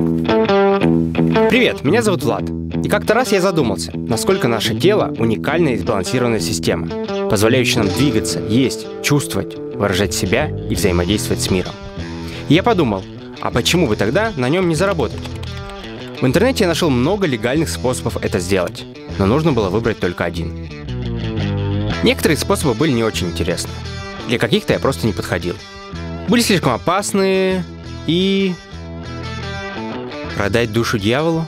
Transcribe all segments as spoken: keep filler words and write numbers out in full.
Привет, меня зовут Влад. И как-то раз я задумался, насколько наше тело уникальная и сбалансированная система, позволяющая нам двигаться, есть, чувствовать, выражать себя и взаимодействовать с миром. И я подумал, а почему бы тогда на нем не заработать? В интернете я нашел много легальных способов это сделать, но нужно было выбрать только один. Некоторые способы были не очень интересны. Для каких-то я просто не подходил. Были слишком опасные и... Продать душу дьяволу?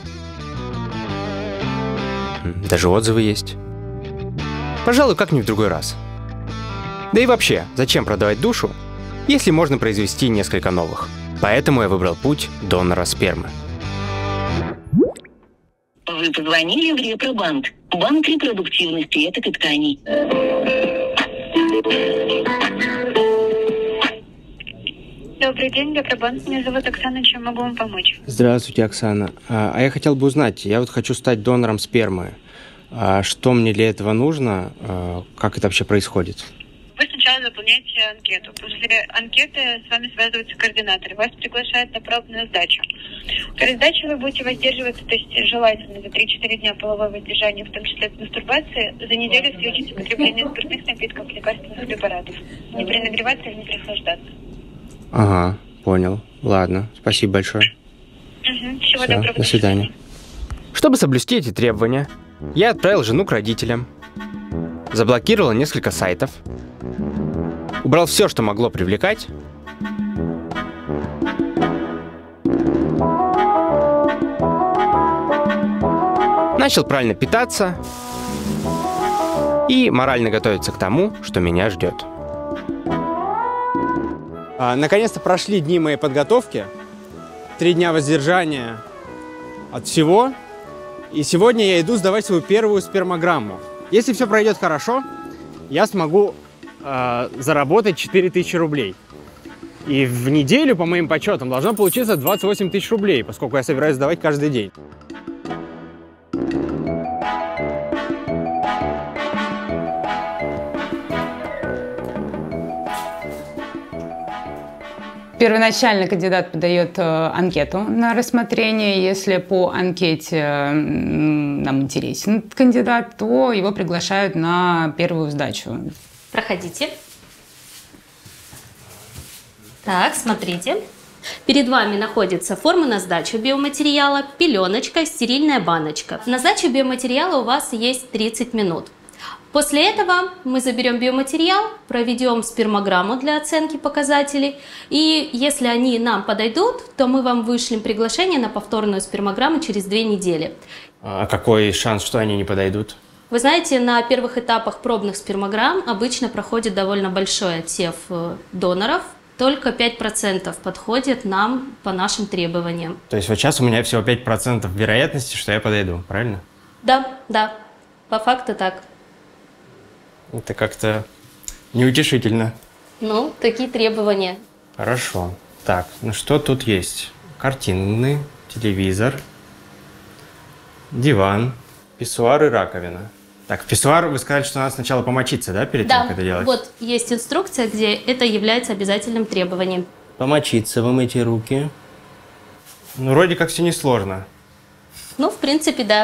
Даже отзывы есть. Пожалуй, как-нибудь в другой раз. Да и вообще, зачем продавать душу, если можно произвести несколько новых? Поэтому я выбрал путь донора спермы. Вы позвонили в Репробанк, банк репродуктивности клеток и тканей. Добрый день, Репробанк. Меня зовут Оксана. Чем могу вам помочь? Здравствуйте, Оксана. А, а я хотел бы узнать, я вот хочу стать донором спермы. А что мне для этого нужно? А, как это вообще происходит? Вы сначала заполняете анкету. После анкеты с вами связываются координаторы. Вас приглашают на пробную сдачу. При сдаче вы будете воздерживаться, то есть желательно за три-четыре дня половое воздержание, в том числе от мастурбации, за неделю исключить употребление спиртных напитков, лекарственных препаратов. Не перенагреваться и не прохлаждаться. Ага, понял. Ладно, спасибо большое. Угу, всего Все, доброго. до свидания. Чтобы соблюсти эти требования, я отправил жену к родителям, заблокировал несколько сайтов, убрал все, что могло привлекать, начал правильно питаться и морально готовиться к тому, что меня ждет. Наконец-то прошли дни моей подготовки. Три дня воздержания от всего. И сегодня я иду сдавать свою первую спермограмму. Если все пройдет хорошо, я смогу э, заработать четыре тысячи рублей. И в неделю, по моим подсчетам, должно получиться двадцать восемь тысяч рублей, поскольку я собираюсь сдавать каждый день. Первоначально кандидат подает э, анкету на рассмотрение. Если по анкете э, нам интересен кандидат, то его приглашают на первую сдачу. Проходите. Так, смотрите. Перед вами находится форма на сдачу биоматериала, пеленочка, стерильная баночка. На сдачу биоматериала у вас есть тридцать минут. После этого мы заберем биоматериал, проведем спермограмму для оценки показателей, и если они нам подойдут, то мы вам вышлем приглашение на повторную спермограмму через две недели. А какой шанс, что они не подойдут? Вы знаете, на первых этапах пробных спермограмм обычно проходит довольно большой отсев доноров, только пять процентов подходит нам по нашим требованиям. То есть вот сейчас у меня всего пять процентов вероятности, что я подойду, правильно? Да, да, по факту так. Это как-то неутешительно. Ну, такие требования. Хорошо. Так, ну что тут есть? Картины, телевизор, диван, писсуар и раковина. Так, в писсуар вы сказали, что надо сначала помочиться, да, перед да, тем, как это делать? Вот есть инструкция, где это является обязательным требованием. Помочиться, вымойте руки. Ну, вроде как все несложно. Ну, в принципе, да.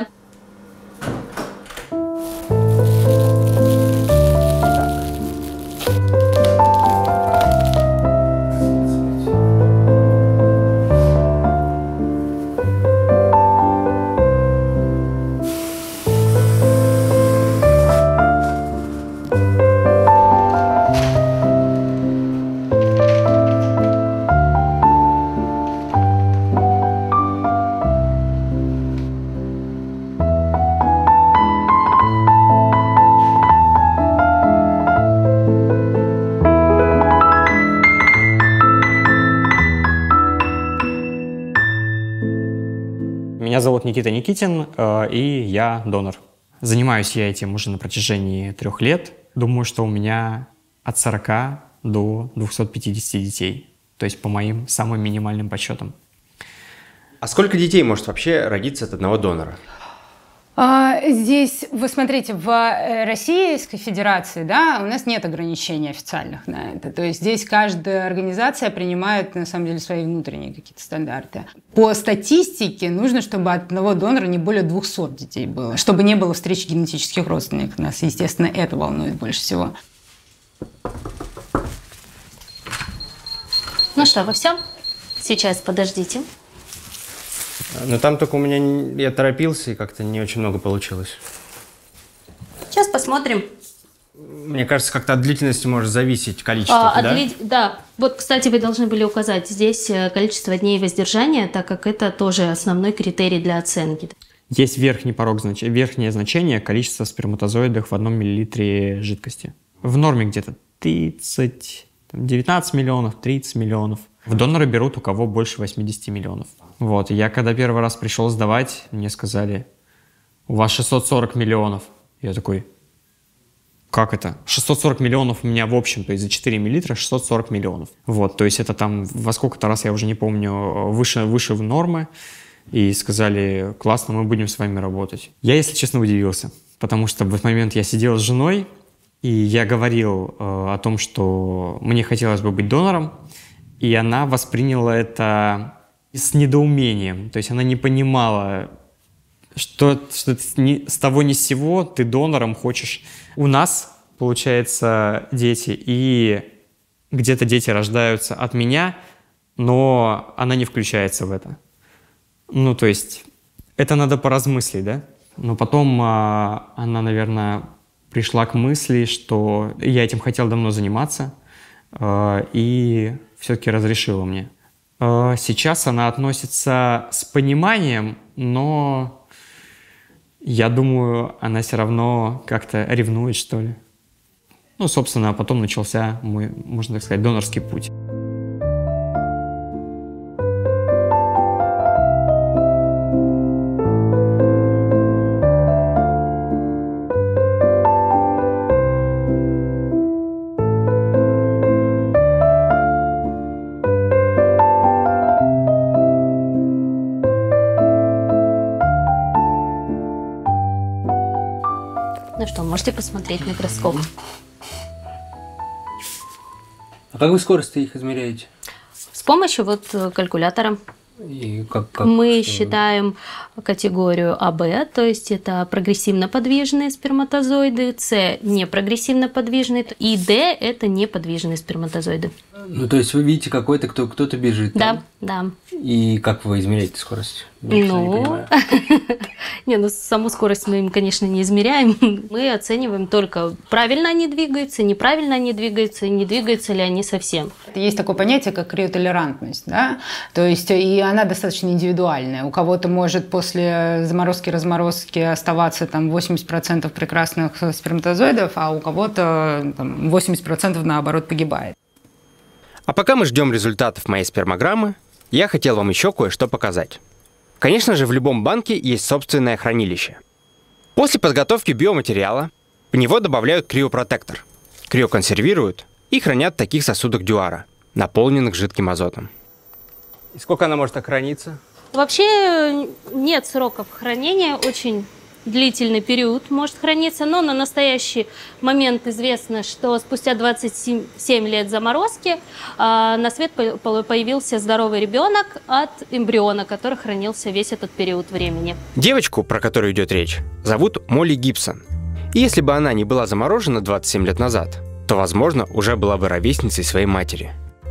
Меня зовут Никита Никитин, и я донор. Занимаюсь я этим уже на протяжении трех лет. Думаю, что у меня от сорока до двухсот пятидесяти детей. То есть по моим самым минимальным подсчетам. А сколько детей может вообще родиться от одного донора? Здесь, вы смотрите, в Российской Федерации, да, у нас нет ограничений официальных на это. То есть здесь каждая организация принимает, на самом деле, свои внутренние какие-то стандарты. По статистике нужно, чтобы от одного донора не более двухсот детей было, чтобы не было встречи генетических родственников. Нас, естественно, это волнует больше всего. Ну что, вы все? Сейчас подождите. Но там только у меня, я торопился, и как-то не очень много получилось. Сейчас посмотрим. Мне кажется, как-то от длительности может зависеть количество, а, да? Дли... Да. Вот, кстати, вы должны были указать здесь количество дней воздержания, так как это тоже основной критерий для оценки. Есть верхний порог, знач... верхнее значение количества сперматозоидов в одном миллилитре жидкости. В норме где-то тридцать, девятнадцать миллионов, тридцать миллионов. В доноры берут у кого больше восьмидесяти миллионов. Вот, я когда первый раз пришел сдавать, мне сказали, у вас шестьсот сорок миллионов. Я такой, как это? шестьсот сорок миллионов у меня в общем, то есть за четыре миллилитра шестьсот сорок миллионов. Вот, то есть это там во сколько-то раз, я уже не помню, выше, выше в нормы. И сказали, классно, мы будем с вами работать. Я, если честно, удивился, потому что в этот момент я сидел с женой, и я говорил э, о том, что мне хотелось бы быть донором, и она восприняла это с недоумением. То есть она не понимала, что, что ни, с того ни с сего ты донором хочешь. У нас, получается, дети, и где-то дети рождаются от меня, но она не включается в это. Ну, то есть это надо поразмыслить, да? Но потом а, она, наверное, пришла к мысли, что я этим хотел давно заниматься, а, и все-таки разрешила мне. Сейчас она относится с пониманием, но я думаю, она все равно как-то ревнует, что ли. Ну, собственно, потом начался мой, можно так сказать, донорский путь. Что, можете посмотреть микроскоп. А как вы скорость их измеряете? С помощью вот калькулятора. И как, как, Мы что... считаем категорию А Б, то есть это прогрессивно подвижные сперматозоиды, С непрогрессивно подвижные, и Д это неподвижные сперматозоиды. Ну, то есть вы видите, какой-то кто, кто-то бежит. Да, да. И как вы измеряете скорость? Ну, не, ну саму скорость мы им, конечно, не измеряем. Мы оцениваем только, правильно они двигаются, неправильно они двигаются, не двигаются ли они совсем. Есть такое понятие, как криотолерантность, да? То есть и она достаточно индивидуальная. У кого-то может после заморозки-разморозки оставаться там восемьдесят процентов прекрасных сперматозоидов, а у кого-то там, восемьдесят процентов наоборот погибает. А пока мы ждем результатов моей спермограммы, я хотел вам еще кое-что показать. Конечно же, в любом банке есть собственное хранилище. После подготовки биоматериала в него добавляют криопротектор, криоконсервируют и хранят в таких сосудах Дюара, наполненных жидким азотом. И сколько она может храниться? Вообще нет сроков хранения, очень длительный период может храниться, но на настоящий момент известно, что спустя двадцать семь лет заморозки э, на свет появился здоровый ребенок от эмбриона, который хранился весь этот период времени. Девочку, про которую идет речь, зовут Молли Гибсон. И если бы она не была заморожена двадцать семь лет назад, то, возможно, уже была бы ровесницей своей матери.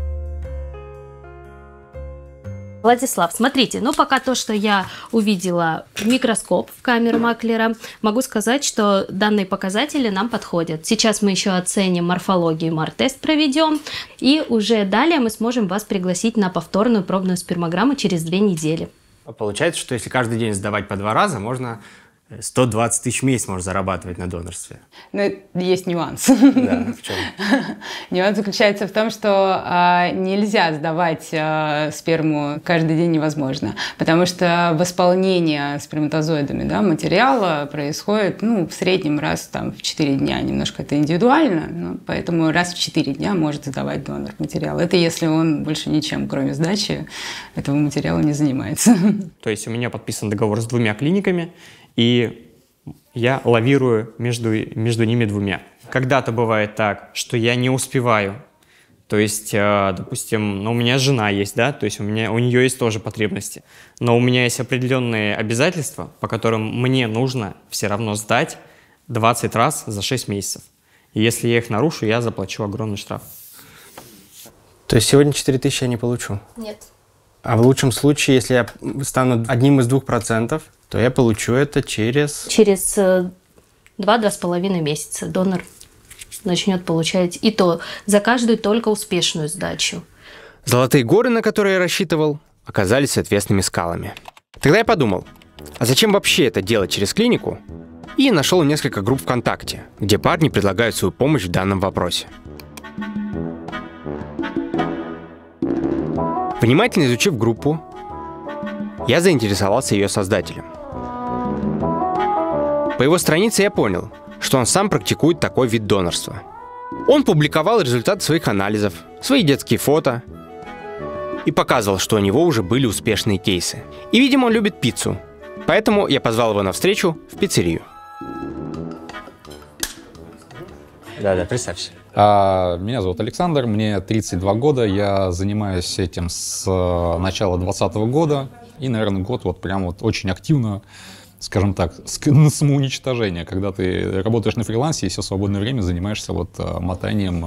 Владислав, смотрите, ну пока то, что я увидела в микроскоп, в камеру Маклера, могу сказать, что данные показатели нам подходят. Сейчас мы еще оценим морфологию, мар-тест проведем, и уже далее мы сможем вас пригласить на повторную пробную спермограмму через две недели. Получается, что если каждый день сдавать по два раза, можно сто двадцать тысяч в месяц можно зарабатывать на донорстве. Но есть нюанс. Да, в чем? Нюанс заключается в том, что а, нельзя сдавать а, сперму каждый день невозможно, потому что восполнение сперматозоидами, да, материала происходит, ну, в среднем раз там, в четыре дня. Немножко это индивидуально, но поэтому раз в четыре дня может сдавать донор материал. Это если он больше ничем, кроме сдачи, этого материала не занимается. То есть у меня подписан договор с двумя клиниками, и я лавирую между, между ними двумя. Когда-то бывает так, что я не успеваю. То есть, э, допустим, ну, у меня жена есть, да, то есть у, меня, у нее есть тоже потребности. Но у меня есть определенные обязательства, по которым мне нужно все равно сдать двадцать раз за шесть месяцев. И если я их нарушу, я заплачу огромный штраф. То есть сегодня четыре тысячи я не получу? Нет. А в лучшем случае, если я стану одним из двух процентов, то я получу это через... Через два-два с половиной месяца донор начнет получать, и то за каждую только успешную сдачу. Золотые горы, на которые я рассчитывал, оказались отвесными скалами. Тогда я подумал, а зачем вообще это делать через клинику? И нашел несколько групп ВКонтакте, где парни предлагают свою помощь в данном вопросе. Внимательно изучив группу, я заинтересовался ее создателем. По его странице я понял, что он сам практикует такой вид донорства. Он публиковал результаты своих анализов, свои детские фото и показывал, что у него уже были успешные кейсы. И, видимо, он любит пиццу, поэтому я позвал его на встречу в пиццерию. Да-да, представься. Меня зовут Александр, мне тридцать два года, я занимаюсь этим с начала двадцатого года и, наверное, год вот прям вот очень активно, скажем так, на самоуничтожение, когда ты работаешь на фрилансе и все свободное время занимаешься вот мотанием,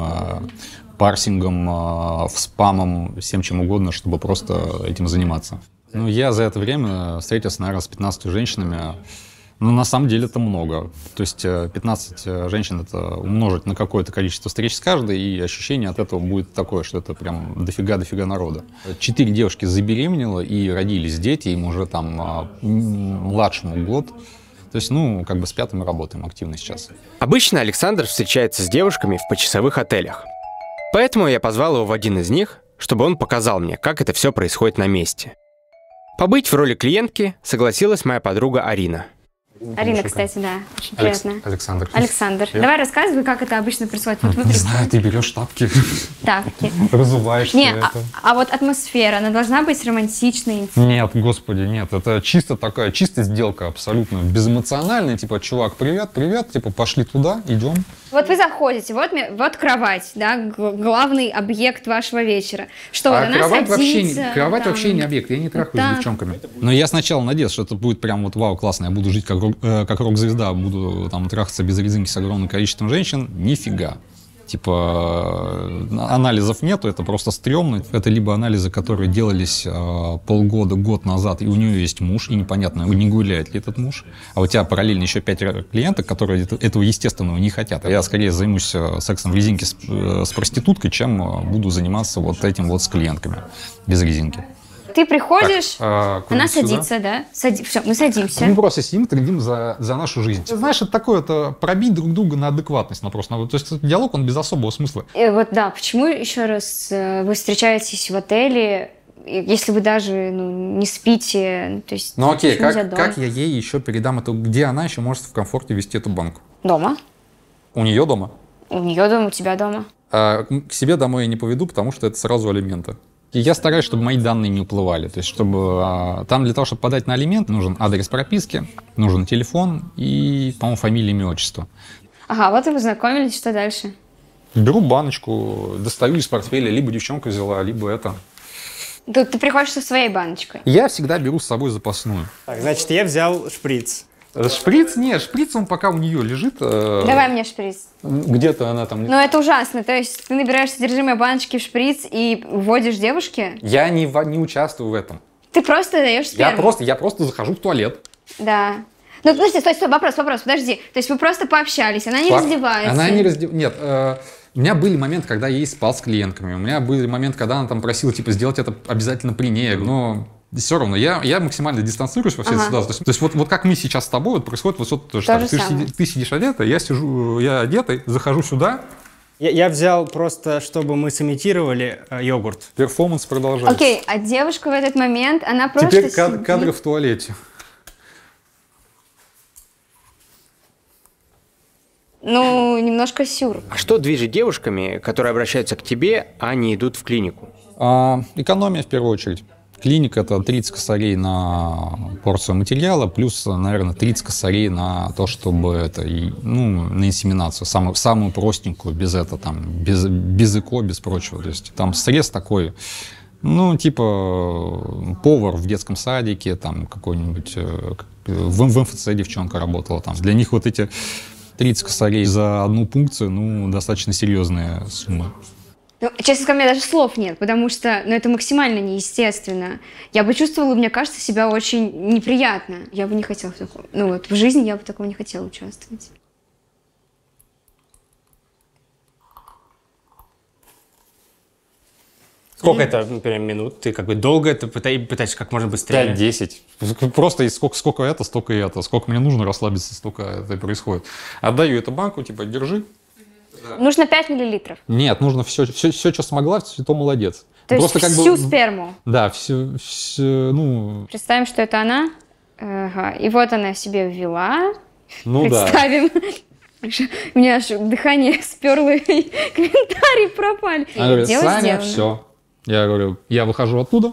парсингом, спамом, всем чем угодно, чтобы просто этим заниматься. Ну, я за это время встретился, наверное, с пятнадцатью женщинами. Ну, на самом деле это много. То есть пятнадцать женщин — это умножить на какое-то количество встреч с каждой, и ощущение от этого будет такое, что это прям дофига-дофига народа. Четыре девушки забеременело, и родились дети, им уже там младшему год. То есть, ну, как бы с пятым мы работаем активно сейчас. Обычно Александр встречается с девушками в почасовых отелях. Поэтому я позвал его в один из них, чтобы он показал мне, как это все происходит на месте. Побыть в роли клиентки согласилась моя подруга Арина. Арина, кстати, да, очень Алекс... приятно. Александр. Александр. Привет. Давай рассказывай, как это обычно происходит. Вот вы Не знаю, ты берешь тапки, тапки. разуваешься. Не, это. а, а вот атмосфера, она должна быть романтичной. Нет, господи, нет, это чисто такая, чистая сделка, абсолютно безэмоциональная, типа, чувак, привет, привет, типа, пошли туда, идем. Вот вы заходите, вот, вот кровать, да, главный объект вашего вечера. Что, а вот она кровать садится, вообще, кровать там, вообще не объект, я не трахаюсь да. с девчонками. Но я сначала надеялся, что это будет прям вот вау, классно, я буду жить как, рок, э, как рок-звезда, буду там трахаться без резинки с огромным количеством женщин. Нифига. Типа анализов нету, это просто стрёмно. Это либо анализы, которые делались э, полгода, год назад, и у нее есть муж, и непонятно, не гуляет ли этот муж. А у тебя параллельно еще пять клиенток, которые этого естественного не хотят. Я скорее займусь сексом в резинке с, э, с проституткой, чем буду заниматься вот этим вот с клиентками без резинки. Ты приходишь, Так, а, она сюда? садится, да? Сади... Все, мы садимся. Мы просто сидим, трендим за, за нашу жизнь. Знаешь, это такое, это пробить друг друга на адекватность. На просто, на, то есть диалог, он без особого смысла. И вот да, почему еще раз вы встречаетесь в отеле, если вы даже ну, не спите? То есть, Ну окей, как, как я ей еще передам эту, где она еще может в комфорте вести эту банку? Дома. У нее дома? У нее дома, у тебя дома. А к себе домой я не поведу, потому что это сразу алименты. И я стараюсь, чтобы мои данные не уплывали. То есть, чтобы а, там для того, чтобы подать на алимент, нужен адрес прописки, нужен телефон и, по-моему, фамилия, имя, отчество. Ага, вот и познакомились, что дальше? Беру баночку, достаю из портфеля, либо девчонка взяла, либо это. Тут ты приходишь со своей баночкой. Я всегда беру с собой запасную. Так, значит, я взял шприц. Шприц? Нет, шприц он пока у нее лежит. Э, Давай мне шприц. Где-то она там... Ну это ужасно. То есть ты набираешь содержимое баночки в шприц и вводишь девушке? Я не, в, не участвую в этом. Ты просто даешь сперму? Я просто, я просто захожу в туалет. Да. Ну подожди, стой, стой, вопрос, вопрос, подожди. То есть вы просто пообщались, она не Пап... раздевается? Она не раздевается. Нет, э, у меня были моменты, когда я ей спал с клиентками. У меня были моменты, когда она там просила, типа, сделать это обязательно при ней. Но... Все равно, я, я максимально дистанцируюсь во всей ага. ситуации. То есть, то есть вот, вот как мы сейчас с тобой, вот происходит вот что-то то же То самое. же Ты, самое. сиди, ты сидишь одета, я сижу, я одетый, захожу сюда. Я, я взял просто, чтобы мы сымитировали э, йогурт. Перформанс продолжается. Окей, а девушка в этот момент, она просто Теперь кад- сидит... кадры в туалете. Ну, немножко сюр. А что движет девушками, которые обращаются к тебе, а не идут в клинику? А, экономия в первую очередь. Клиника — это тридцать косарей на порцию материала, плюс, наверное, тридцать косарей на то, чтобы это, ну, на инсеминацию, самую, самую простенькую, без этого, там, без, без эко, без прочего. То есть там срез такой, ну, типа повар в детском садике, там, какой-нибудь, в, в МФЦ девчонка работала там. Для них вот эти тридцать косарей за одну пункцию, ну, достаточно серьезные суммы. Ну, честно сказать, у меня даже слов нет, потому что ну, это максимально неестественно. Я бы чувствовала, мне кажется, себя очень неприятно. Я бы не хотела в таком... Ну вот, в жизни я бы такого не хотела участвовать. Сколько это, например, минут? Ты как бы долго это пытаешься как можно быстрее? пять-десять. Просто сколько, сколько это, столько и это. Сколько мне нужно расслабиться, столько это происходит. Отдаю эту банку, типа, держи. Да. Нужно пять миллилитров. Нет, нужно все, все, все, что смогла, все, то молодец. То Просто есть как всю бы, сперму? Да, все, все, ну... Представим, что это она. Ага. И вот она себе ввела. Ну Представим. Да. У меня аж дыхание сперло, и комментарии пропали. Она говорит, Саня, все. Я говорю, я выхожу оттуда.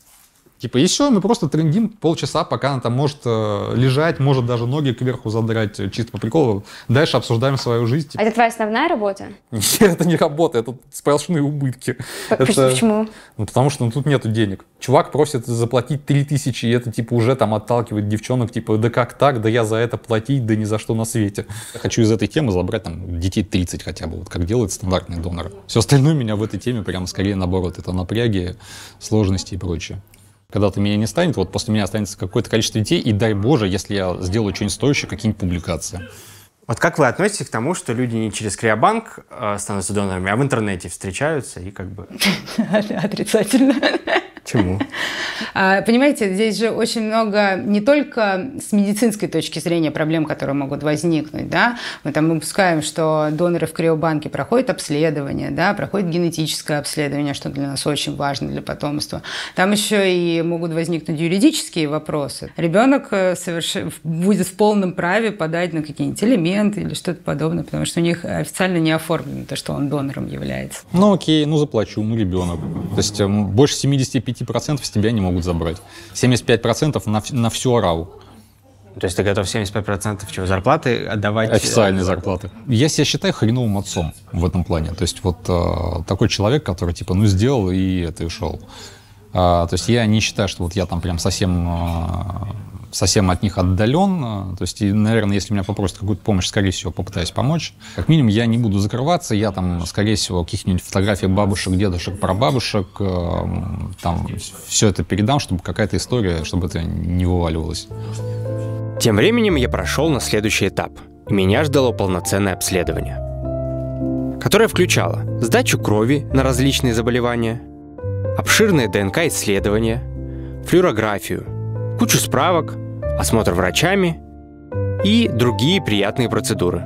Типа, и все, мы просто трендим полчаса, пока она там может э, лежать, может даже ноги кверху задрать, чисто по приколу. Дальше обсуждаем свою жизнь. А это твоя основная работа? Нет, это не работа, это сплошные убытки. Это... Почему? Ну, потому что ну, тут нету денег. Чувак просит заплатить три тысячи, и это типа уже там отталкивает девчонок, типа, да как так, да я за это платить, да ни за что на свете. Я хочу из этой темы забрать там детей тридцать хотя бы, вот как делают стандартные доноры. Все остальное меня в этой теме прям скорее наоборот, это напряги, сложности и прочее. Когда-то меня не станет, вот после меня останется какое-то количество детей, и дай Боже, если я сделаю что-нибудь стоящее, какие-нибудь публикации. Вот как вы относитесь к тому, что люди не через криобанк э, становятся донорами, а в интернете встречаются и как бы... Отрицательно. Чему? Понимаете, здесь же очень много не только с медицинской точки зрения проблем, которые могут возникнуть, да, мы там выпускаем, что доноры в криобанке проходят обследование, да, проходят генетическое обследование, что для нас очень важно для потомства. Там еще и могут возникнуть юридические вопросы. Ребенок соверш... будет в полном праве подать на какие-нибудь элементы или что-то подобное, потому что у них официально не оформлено то, что он донором является. Ну окей, ну заплачу, ну ребенок. То есть больше семьдесят пять процентов с тебя не могут забрать. семьдесят пять процентов на, на всю ораву. То есть ты готов семьдесят пять процентов чего, зарплаты отдавать? Официальные зарплаты. Я себя считаю хреновым отцом в этом плане. То есть вот э, такой человек, который типа ну сделал и это и ушел. А, то есть я не считаю, что вот я там прям совсем, э, совсем от них отдален. То есть, и, наверное, если меня попросят какую-то помощь, скорее всего, попытаюсь помочь. Как минимум, я не буду закрываться. Я там, скорее всего, каких-нибудь фотографий бабушек, дедушек, прабабушек, э, там все это передам, чтобы какая-то история, чтобы это не вываливалось. Тем временем я прошел на следующий этап. И меня ждало полноценное обследование, которое включало сдачу крови на различные заболевания, обширные ДНК-исследования, флюорографию, кучу справок, осмотр врачами и другие приятные процедуры.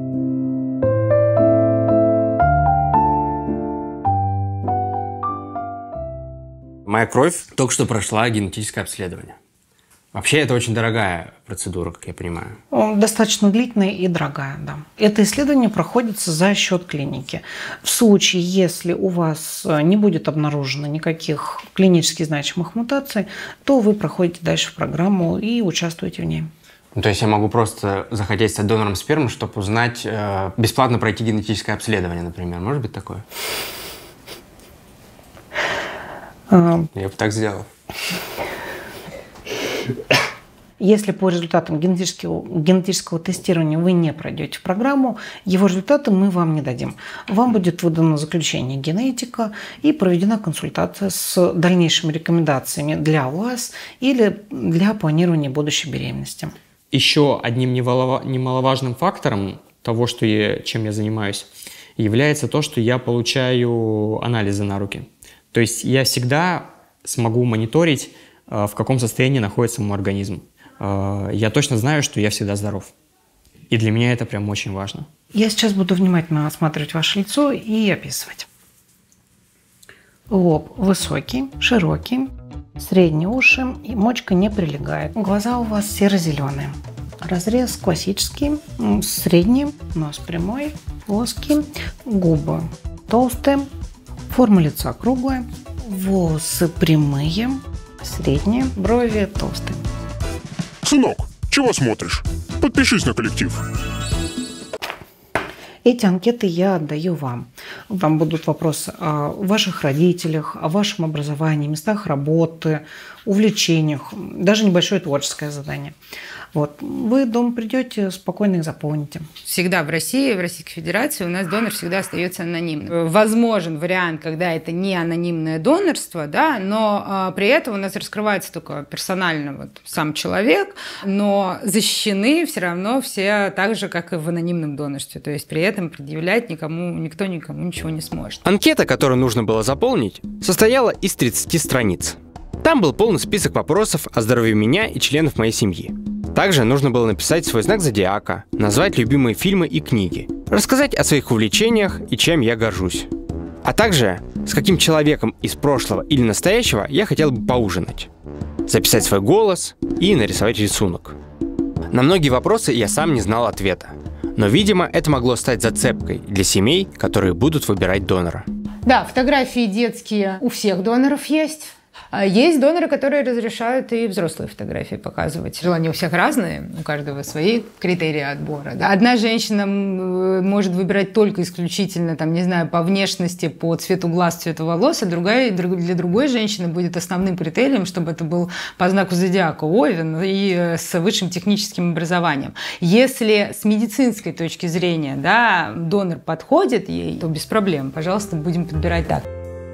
Моя кровь только что прошла генетическое обследование. Вообще, это очень дорогая процедура, как я понимаю. Достаточно длительная и дорогая, да. Это исследование проходится за счет клиники. В случае, если у вас не будет обнаружено никаких клинически значимых мутаций, то вы проходите дальше в программу и участвуете в ней. Ну, то есть я могу просто захотеть стать донором спермы, чтобы узнать, э, бесплатно пройти генетическое обследование, например. Может быть такое? А... Я бы так сделал. Если по результатам генетического, генетического тестирования вы не пройдете в программу, его результаты мы вам не дадим. Вам будет выдано заключение генетика и проведена консультация с дальнейшими рекомендациями для вас или для планирования будущей беременности. Еще одним немаловажным фактором того, что я, чем я занимаюсь, является то, что я получаю анализы на руки. То есть я всегда смогу мониторить, в каком состоянии находится мой организм. Я точно знаю, что я всегда здоров. И для меня это прям очень важно. Я сейчас буду внимательно осматривать ваше лицо и описывать. Лоб высокий, широкий, средние уши, и мочка не прилегает. Глаза у вас серо-зеленые. Разрез классический, средний, нос прямой, плоский, губы толстые, форма лица круглая, волосы прямые, средние, брови толстые. Сынок, чего смотришь? Подпишись на коллектив. Эти анкеты я отдаю вам. Там будут вопросы о ваших родителях, о вашем образовании, местах работы, увлечениях, даже небольшое творческое задание. Вот. Вы дома придете, спокойно их заполните. Всегда в России, в Российской Федерации у нас донор всегда остается анонимным. Возможен вариант, когда это не анонимное донорство, да, но а, при этом у нас раскрывается только персонально вот, сам человек, но защищены все равно все так же, как и в анонимном донорстве. То есть при этом предъявлять никому, никто никому ничего не сможет. Анкета, которую нужно было заполнить, состояла из тридцати страниц. Там был полный список вопросов о здоровье меня и членов моей семьи. Также нужно было написать свой знак зодиака, назвать любимые фильмы и книги, рассказать о своих увлечениях и чем я горжусь. А также, с каким человеком из прошлого или настоящего я хотел бы поужинать. Записать свой голос и нарисовать рисунок. На многие вопросы я сам не знал ответа. Но, видимо, это могло стать зацепкой для семей, которые будут выбирать донора. Да, фотографии детские у всех доноров есть. Есть доноры, которые разрешают и взрослые фотографии показывать. Желания у всех разные, у каждого свои критерии отбора. Да. Одна женщина может выбирать только исключительно, там, не знаю, по внешности, по цвету глаз, цвету волос, а другая, для другой женщины будет основным критерием, чтобы это был по знаку зодиака Овен и с высшим техническим образованием. Если с медицинской точки зрения, да, донор подходит ей, то без проблем. Пожалуйста, будем подбирать так.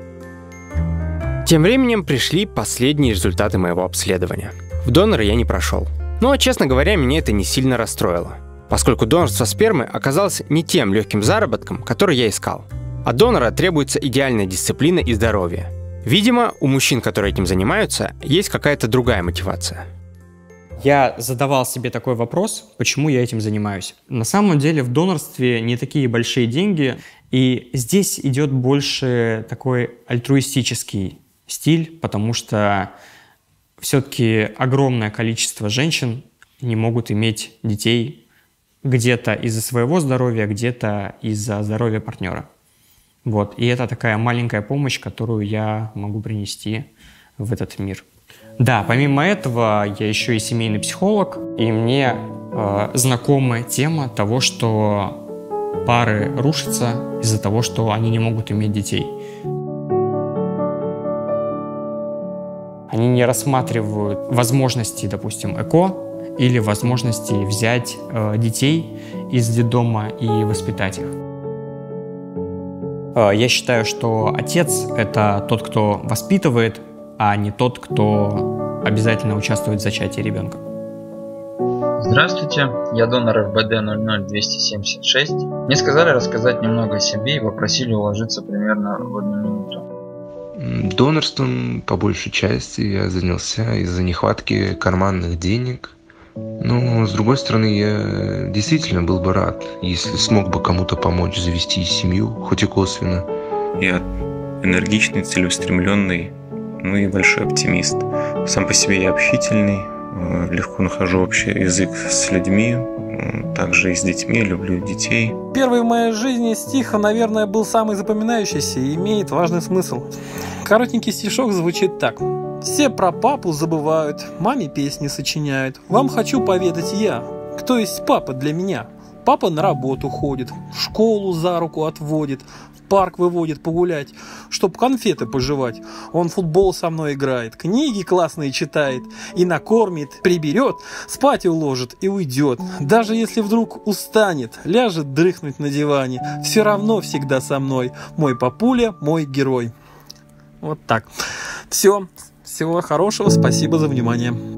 Тем временем пришли последние результаты моего обследования. В доноры я не прошел. Но, честно говоря, меня это не сильно расстроило, поскольку донорство спермы оказалось не тем легким заработком, который я искал. От донора требуется идеальная дисциплина и здоровье. Видимо, у мужчин, которые этим занимаются, есть какая-то другая мотивация. Я задавал себе такой вопрос, почему я этим занимаюсь. На самом деле в донорстве не такие большие деньги, и здесь идет больше такой альтруистический стиль, потому что все-таки огромное количество женщин не могут иметь детей где-то из-за своего здоровья, где-то из-за здоровья партнера. Вот. И это такая маленькая помощь, которую я могу принести в этот мир. Да, помимо этого, я еще и семейный психолог, и мне э, знакома тема того, что пары рушатся из-за того, что они не могут иметь детей. Они не рассматривают возможности, допустим, ЭКО или возможности взять э, детей из детдома и воспитать их. Э, я считаю, что отец – это тот, кто воспитывает, а не тот, кто обязательно участвует в зачатии ребенка. Здравствуйте, я донор эр бэ дэ ноль ноль двести семьдесят шесть. Мне сказали рассказать немного о себе и попросили уложиться примерно в одну минуту. Донорством по большей части я занялся из-за нехватки карманных денег. Но, с другой стороны, я действительно был бы рад, если смог бы кому-то помочь завести семью, хоть и косвенно. Я энергичный, целеустремленный, ну и большой оптимист. Сам по себе я общительный, легко нахожу общий язык с людьми, также и с детьми, люблю детей. Первый в моей жизни стих, наверное, был самый запоминающийся и имеет важный смысл. Коротенький стишок звучит так. Все про папу забывают, маме песни сочиняют. Вам хочу поведать я, кто есть папа для меня. Папа на работу ходит, в школу за руку отводит, в парк выводит погулять, чтоб конфеты пожевать. Он в футбол со мной играет, книги классные читает, и накормит, приберет, спать уложит и уйдет. Даже если вдруг устанет, ляжет дрыхнуть на диване, все равно всегда со мной. Мой папуля, мой герой. Вот так. Все. Всего хорошего. Спасибо за внимание.